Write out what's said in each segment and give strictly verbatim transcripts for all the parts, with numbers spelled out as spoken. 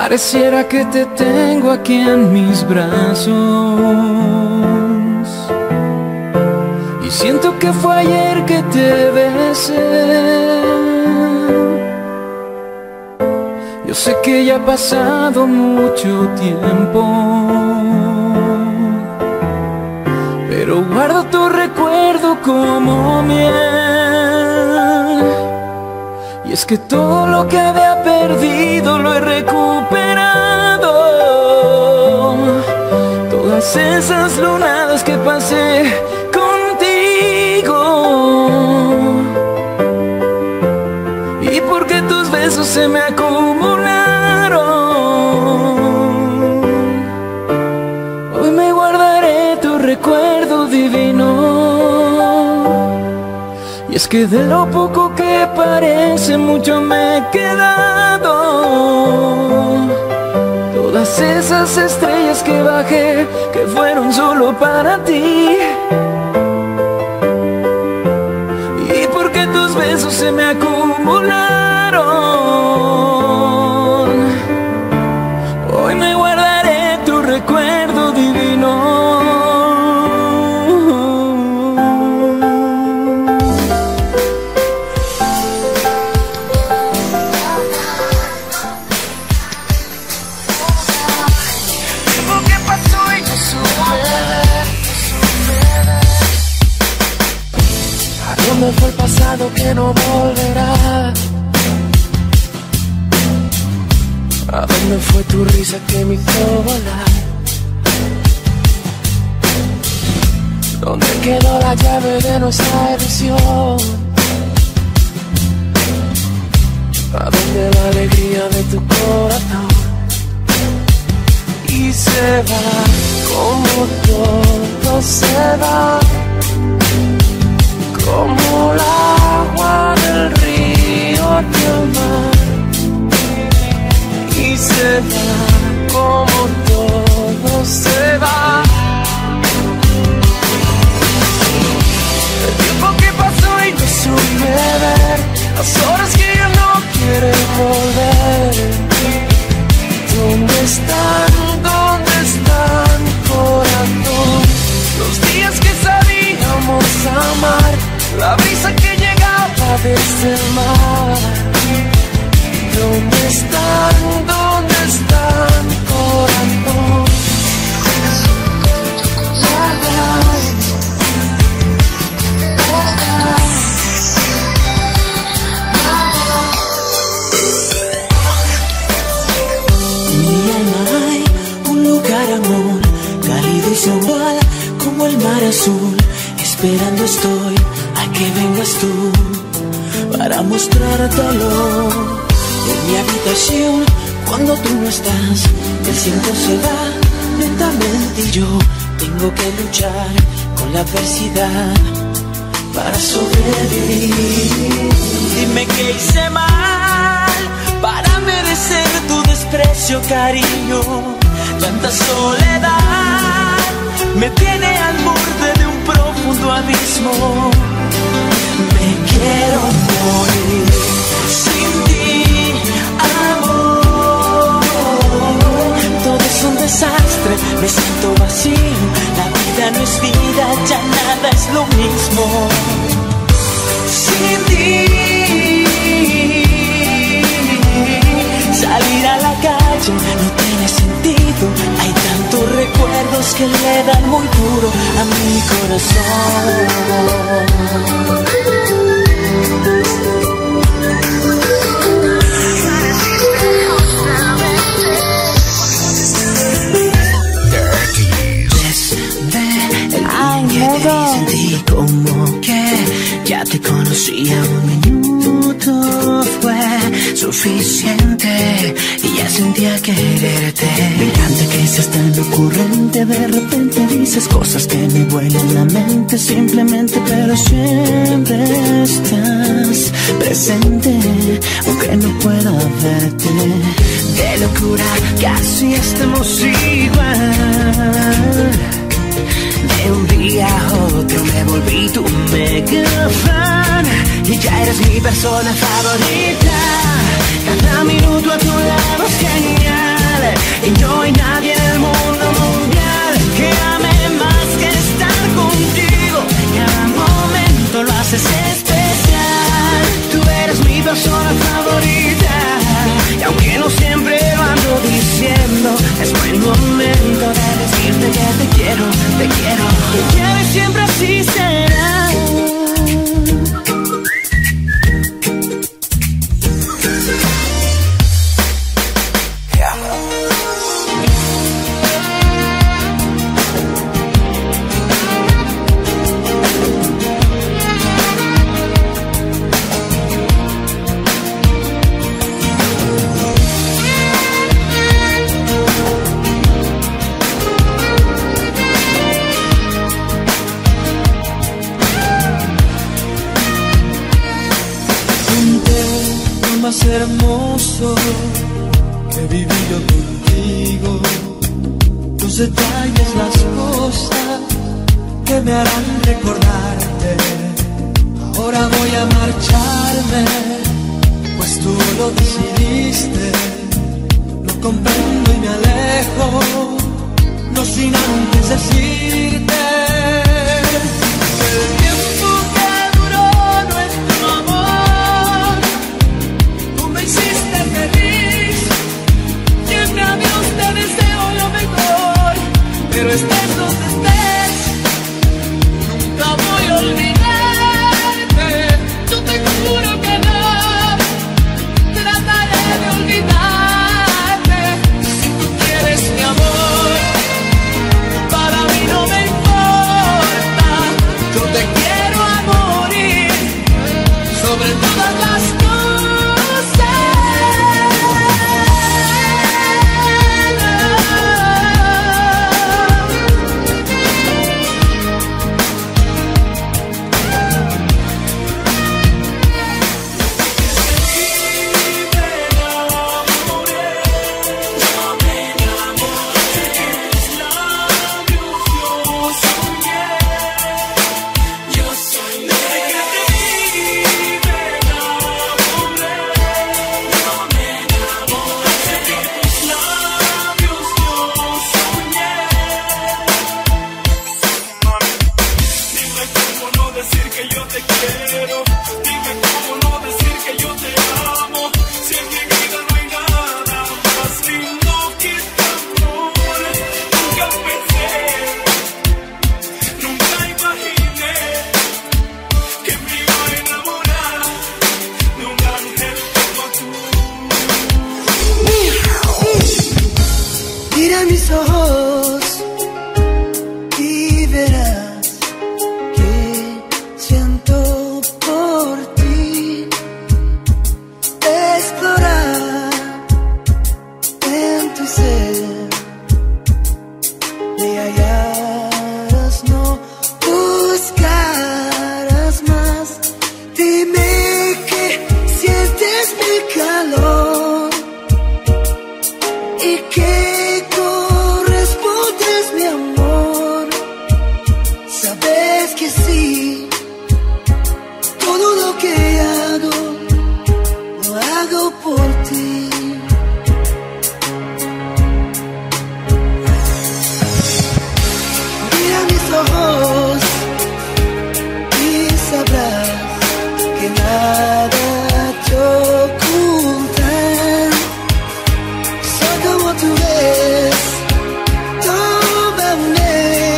Pareciera que te tengo aquí en mis brazos y siento que fue ayer que te besé. Yo sé que ya ha pasado mucho tiempo, pero guardo tu recuerdo como miel. Y es que todo lo que había perdido lo he recuperado. Todas esas lunadas que pasé contigo, y porque tus besos se me acumularon, hoy me guardaré tu recuerdo divino. Y es que de lo poco que parece mucho me he quedado. Todas esas estrellas que bajé, que fueron solo para ti, y porque tus besos se me acumularon, hoy me guardaré tu recuerdo divino. ¿Dónde fue el pasado que no volverá? ¿A dónde fue tu risa que me hizo volar? ¿Dónde quedó la llave de nuestra ilusión? ¿A dónde la alegría de tu corazón? Y se va como todo se va, como el agua del río hacia el mar. Y se va como todo se va. El tiempo que pasó y no supe ver, las horas que ya no quieren volver. ¿Dónde están? ¿Dónde están, corazón? Los días que sabíamos amar, la brisa que llegaba desde el mar. ¿Dónde están? ¿Dónde están, corazón? En mi alma hay un lugar, amor, cálido y sensual como el mar azul. Esperando estoy a que vengas tú para mostrártelo. En mi habitación, cuando tú no estás, el tiempo se va lentamente y yo tengo que luchar con la adversidad para sobrevivir. Dime qué hice mal para merecer tu desprecio, cariño. Tanta soledad me tiene al borde de un profundo abismo. Me quiero morir sin ti, amor. Todo es un desastre, me siento vacío. La vida no es vida, ya nada es lo mismo sin ti. Salir a la calle no tiene sentido. Hay tantos recuerdos que le dan muy duro a mi corazón. Desde el día que te sentí como que ya te conocía, un minuto fue suficiente y ya sentía quererte. Me encanta que seas tan ocurrente, de repente dices cosas que me vuelan la mente simplemente, pero siempre estás presente, aunque no pueda verte. De locura casi estamos igual. De un día a otro me volví tu mega fan y ya eres mi persona favorita. Cada minuto a tu lado es genial. hermoso que he vivido contigo. Los detalles, las cosas que me harán recordarte. Ahora voy a marcharme, pues tú lo decidiste. Lo comprendo y me alejo, no sin antes decirte el tiempo que duró nuestro amor. Tú me hiciste feliz, siempre a Dios te deseo lo mejor. Pero estés donde estés, nunca voy a olvidarte. Yo te juro que no trataré de olvidarte. Si tú quieres mi amor, para mí no me importa. Yo te quiero a morir sobre todas las cosas. Mira mis ojos y verás que siento por ti. Explorar en tu ser, me hallarás, no buscarás más. Dime que sientes mi calor y que que sí, todo lo que hago, lo hago por ti. Mira mis ojos y sabrás que nada te ocultan. Soy como tú ves, tómame.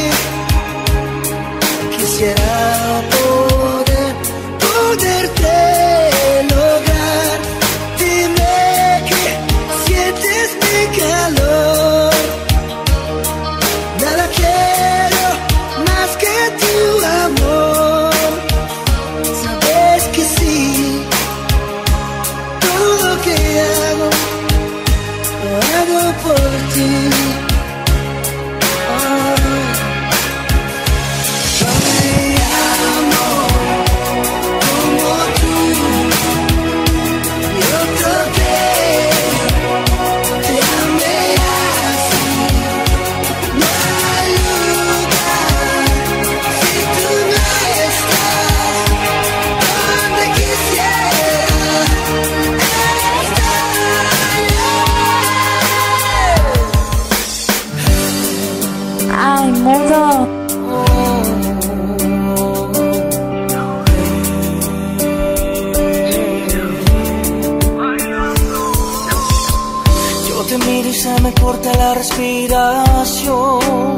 Quisiera poder, poderte lograr. Dime que sientes mi calor. Nada quiero más que tu amor. Sabes que sí, todo lo que hago, lo hago por ti. Te miro y se me corta la respiración.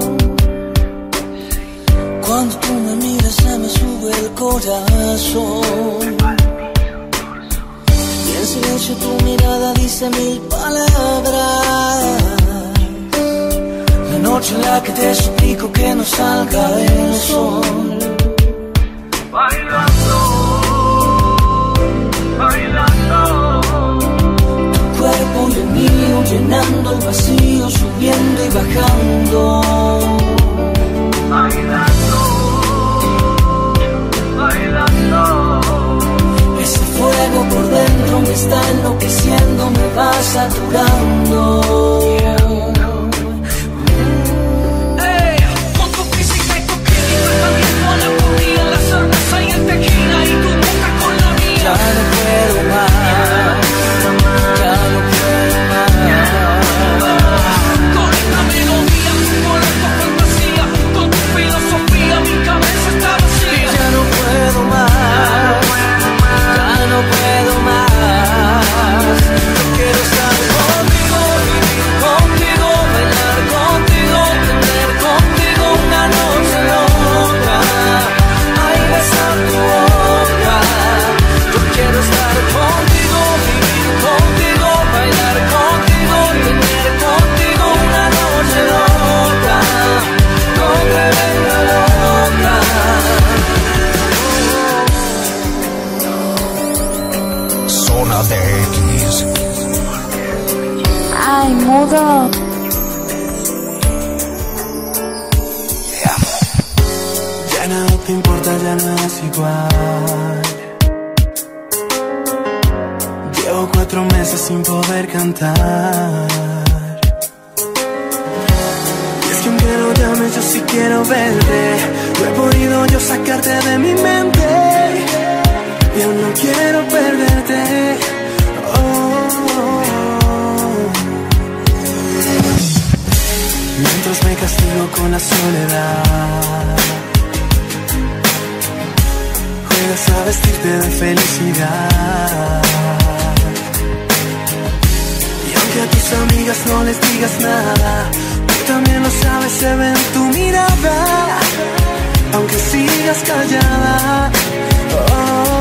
Cuando tú me miras se me sube el corazón. Y en silencio tu mirada dice mil palabras. La noche en la que te suplico que no salga el sol. Bailando, bailando. Cuerpo y el mío llenando el vacío, subiendo y bajando. Bailando, bailando. Ese fuego por dentro otro me está enloqueciendo, me va saturando. Ya no puedo más, ya no puedo más. Con esta melodía, con esta fantasía, con tu filosofía, mi cabeza está vacía. Ya no puedo más, ya no puedo más. Yo quiero estar contigo, vivir contigo, bailar contigo, tener contigo una noche loca. Ay, besar tu boca. Quiero estar contigo, vivir contigo, bailar contigo, tener contigo una noche loca, no te venga loca. Zona D X. Ay, mudo. Te amo. Ya nada te importa, ya nada es igual. Llevo cuatro meses sin poder cantar. Y es que aunque no llames, yo sí quiero verte. No he podido yo sacarte de mi mente. Y aún no quiero perderte. Oh, oh, oh. Mientras me castigo con la soledad, juegas a vestirte de felicidad. Que a tus amigas no les digas nada, tú también lo sabes, se ve en tu mirada, aunque sigas callada. Oh, oh,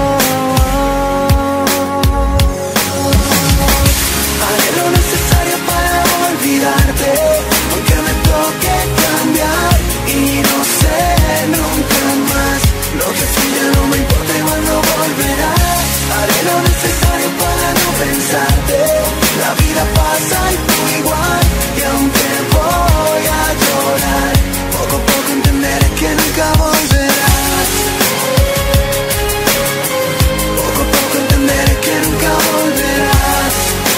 oh. Haré lo necesario para olvidarte, aunque me toque cambiar y no sé nunca más. Lo que fui ya no me importa, igual no volverás. Haré lo necesario para no pensarte. La vida pasa y tú igual, y aunque voy a llorar, poco a poco entenderé que nunca volverás. Poco a poco entenderé que nunca volverás.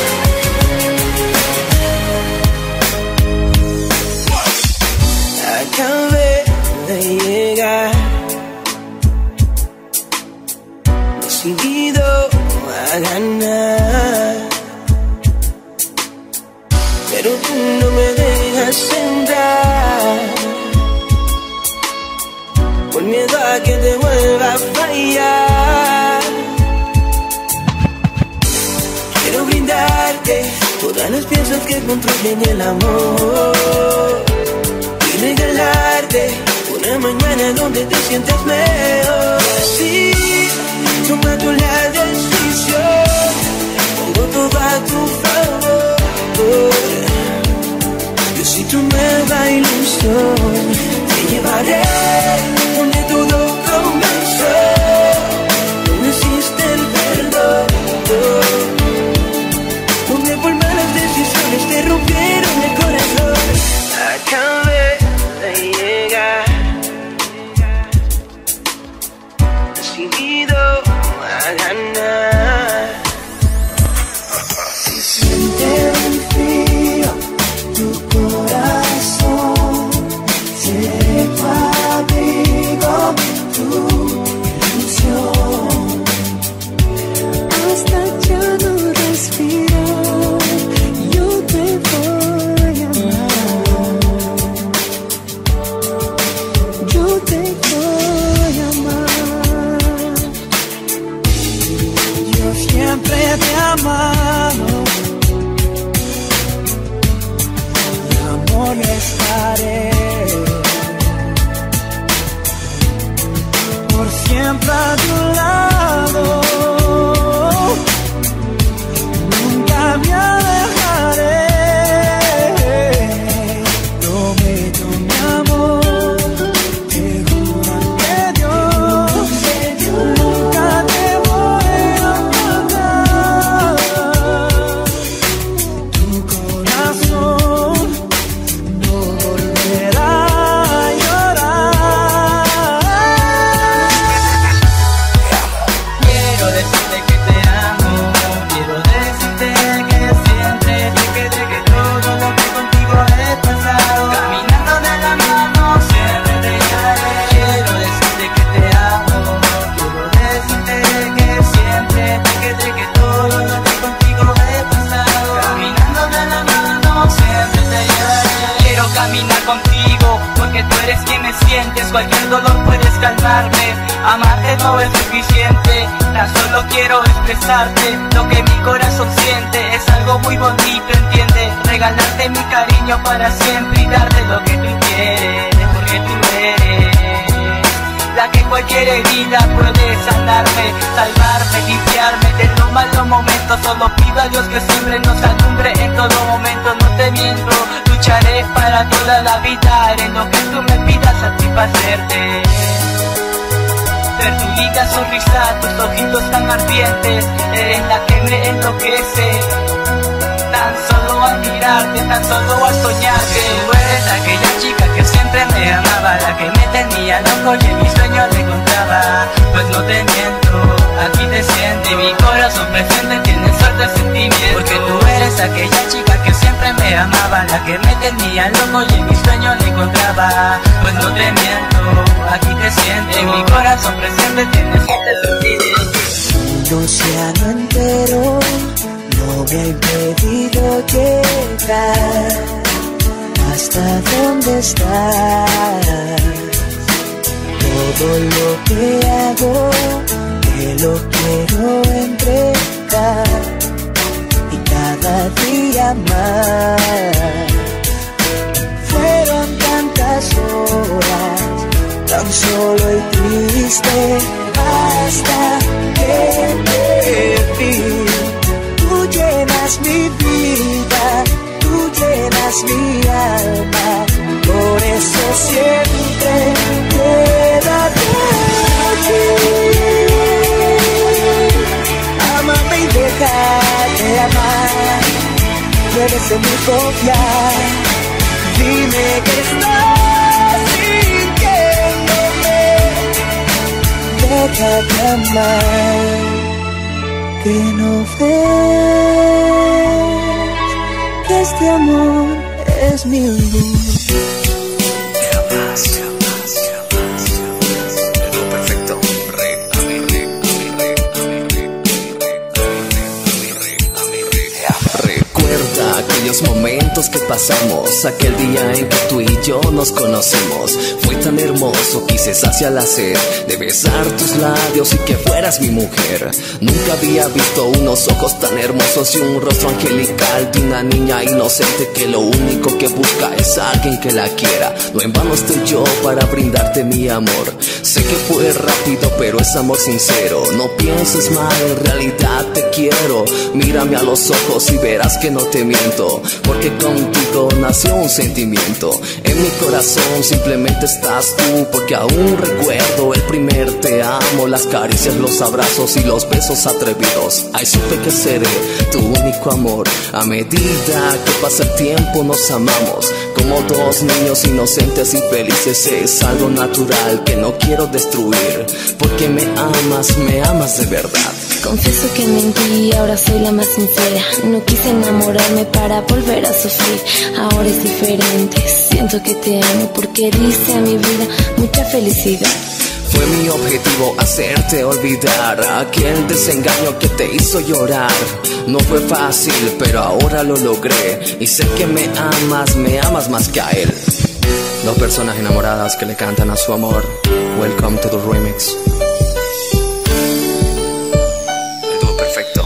Acabé de llegar, decidido a ganar, pero tú no me dejas entrar, por miedo a que te vuelva a fallar. Quiero brindarte todas las piezas que construyen el amor y regalarte una mañana donde te sientas mejor. Sí, toma tú la decisión, pongo todo a tu favor. Yo soy tu nueva ilusión, te llevaré donde todo comenzó, donde existe el perdón, donde por malas decisiones te rompieron el corazón. Acabé de llegar, decidido a ganar. Si siente un frío tu corazón, seré tu abrigo, tu ilusión. Hasta ya no respiro, yo te voy a amar. Yo te voy a amar. Yo siempre te he amado, y amor estaré por siempre a tu lado. Nunca me alejaré, prometo mi amor, te juro ante Dios, nunca te voy a faltar. Tu corazón no volverá a llorar. sientes, cualquier dolor puedes calmarme. Amarte no es suficiente, tan solo quiero expresarte lo que mi corazón siente. Es algo muy bonito, entiende, regalarte mi cariño para siempre y darte lo que tú quieres, porque tú eres la que cualquier herida puede sanarme, salvarme, limpiarme de los malos momentos. Solo pido a Dios que siempre nos alumbre en todo momento. No te miento, lucharé para toda la vida, haré lo que tú me pidas, satisfacerte. Ver tu linda sonrisa, tus ojitos tan ardientes, eres la que me enloquece. Tan solo al mirarte, tan solo al soñarte. Tú eres aquella chica que siempre me amaba, la que me tenía loco y en mis sueños le encontraba. Pues no te miento, aquí te siento y mi corazón presente tiene suerte sentimiento. Porque tú eres aquella chica que siempre me amaba, la que me tenía loco y en mis sueños le encontraba. Pues no te miento, aquí te siento y mi corazón presente tiene suerte sentimiento. Un océano entero no me ha impedido llegar hasta donde estás. Todo lo que hago te lo quiero entregar y cada día más. Fueron tantas horas tan solo y triste hasta que te vi. Tú llenas mi vida, tú llenas mi alma, por eso siempre quédate aquí. Amame y déjate amar, puedes en mí confiar. Dime que estás sintiéndome, déjate amar. Que no ves que este amor es mi luz. Te amas, te amas, te amas, te amas. Es lo perfecto. Re, a mi re, a mi re, a mi re, a mi re, a mi re, te amo. Recuerda aquellos momentos que pasamos, aquel día en que tú y yo nos conocimos. Fue tan hermoso, quise saciar la sed de besar tus labios y que fueras mi mujer. Nunca había visto unos ojos tan hermosos y un rostro angelical de una niña inocente que lo único que busca es alguien que la quiera. No en vano estoy yo para brindarte mi amor. Sé que fue rápido, pero es amor sincero. No pienses mal, en realidad te quiero. Mírame a los ojos y verás que no te miento, porque contigo nació un sentimiento. En mi corazón simplemente estás tú, porque aún recuerdo el primer te amo, las caricias, los abrazos y los besos atrevidos. Ay, supe que seré tu único amor. A medida que pasa el tiempo nos amamos como dos niños inocentes y felices. Es algo natural que no quiero destruir, porque me amas, me amas de verdad. Confieso que mentí, ahora soy la más sincera. No quise enamorarme para volver a sufrir. Ahora es diferente, siento que te amo porque diste a mi vida mucha felicidad. Fue mi objetivo hacerte olvidar aquel desengaño que te hizo llorar. No fue fácil, pero ahora lo logré. Y sé que me amas, me amas más que a él. Dos personas enamoradas que le cantan a su amor. Welcome to the remix. El dúo perfecto.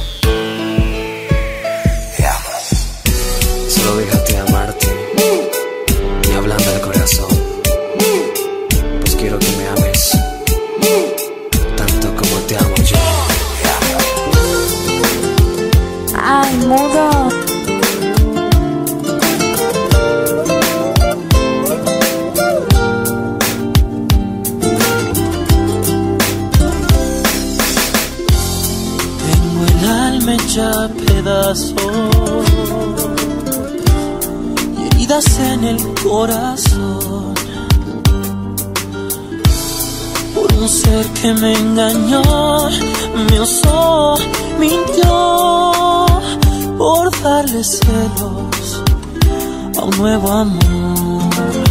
Te amo. Solo déjate amarte y hablando del corazón. Pues quiero que me ames tanto como te amo yo. Ay, mudo. Tengo el alma hecha pedazos y heridas en el corazón por un ser que me engañó, me usó, mintió por darle celos a un nuevo amor.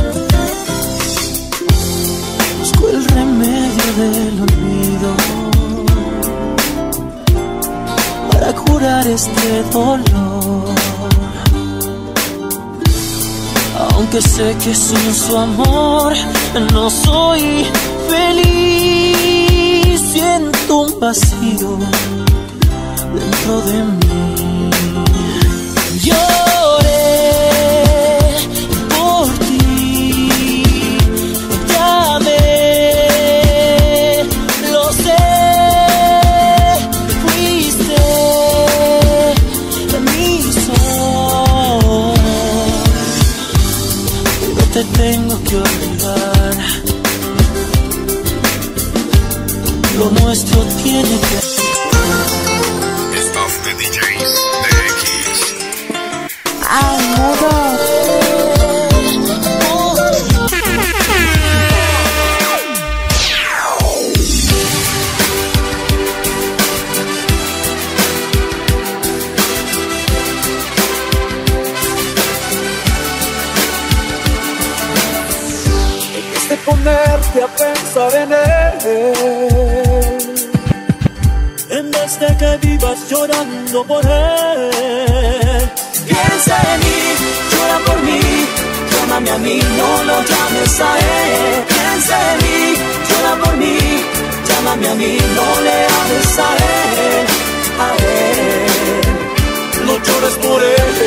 Busco el remedio del olvido para curar este dolor. aunque sé que sin su amor no soy feliz. Siento un vacío dentro de mí. Lloré por ti, te amé, lo sé, fuiste mi sol, pero te tengo que olvidar. Lo nuestro tiene que Staff de D Js de X. Ay, mudo. Debiste ponerte a pensar en él, en vez de que vivas llorando por él. Piensa en mí, llora por mí, llámame a mí, no lo llames a él. Piensa en mí, llora por mí, llámame a mí, no le hables a él, a él. no llores por él.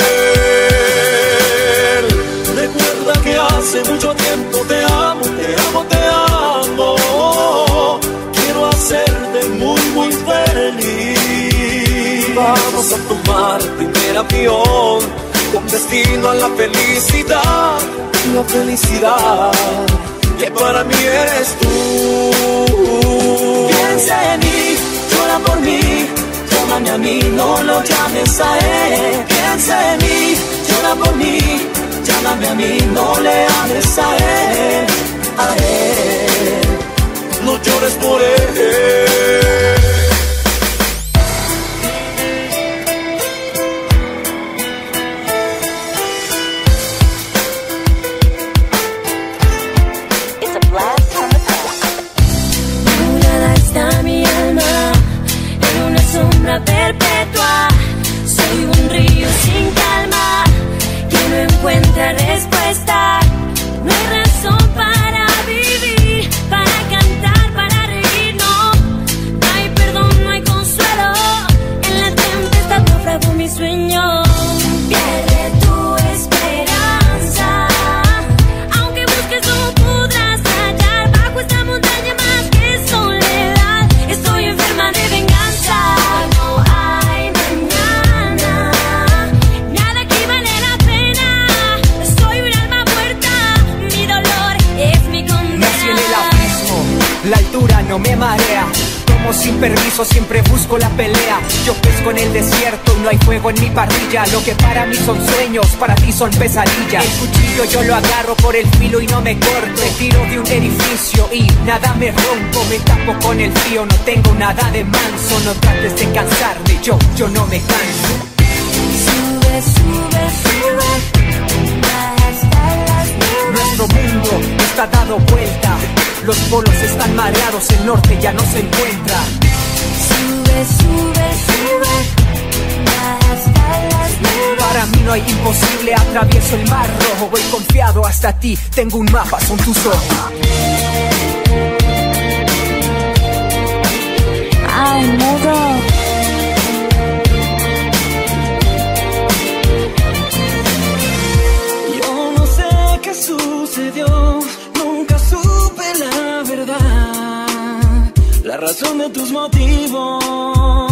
Recuerda que hace mucho tiempo te amo, te amo, te amo. Quiero hacerte muy, muy feliz. Vamos a tomar el primer avión con destino a la felicidad, la felicidad que para mí eres tú. Piensa en mí, llora por mí, llámame a mí, no lo llames a él. Piensa en mí, llora por mí, llámame a mí, no le hables a él, a él. No llores por él. Perpetua, soy un río sin calma que no encuentra respuesta. No hay razón para vivir, para cantar, para reír, no. No hay perdón, no hay consuelo. En la tempestad naufragó mi sueño. Pierde tu esperanza, aunque busques no podrás hallar bajo esta montaña más que soledad. Estoy enferma de venganza. La altura no me marea, tomo sin permiso, siempre busco la pelea. Yo pesco en el desierto, no hay fuego en mi parrilla. Lo que para mí son sueños, para ti son pesadillas. El cuchillo yo lo agarro por el filo y no me corto. Me tiro de un edificio y nada me rompo. Me tapo con el frío, no tengo nada de manso. No trates de cansarme, yo, yo no me canso. Sube, sube, sube hasta las nubes. Nuestro mundo está dado vuelta. Los polos están mareados, el norte ya no se encuentra. Sube, sube, sube hasta las nubes. Para mí no hay imposible, atravieso el mar rojo. Voy confiado hasta ti, tengo un mapa, son tus ojos. Ay, mudo. Yo no sé qué sucedió, nunca supe la verdad, la razón de tus motivos.